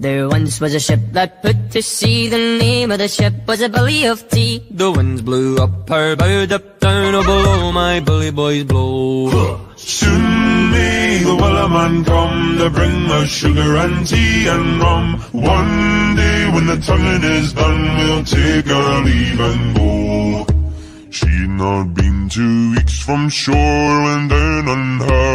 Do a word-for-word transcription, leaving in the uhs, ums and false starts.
There once was a ship that put to sea. The name of the ship was a Billy of Tea. The winds blew up her bow, up down, oh below my bully boys blow. Soon may the Wellerman come to bring us sugar and tea and rum. One day when the tonguing is done, we'll take our leave and go. She'd not been two weeks from shore when down on her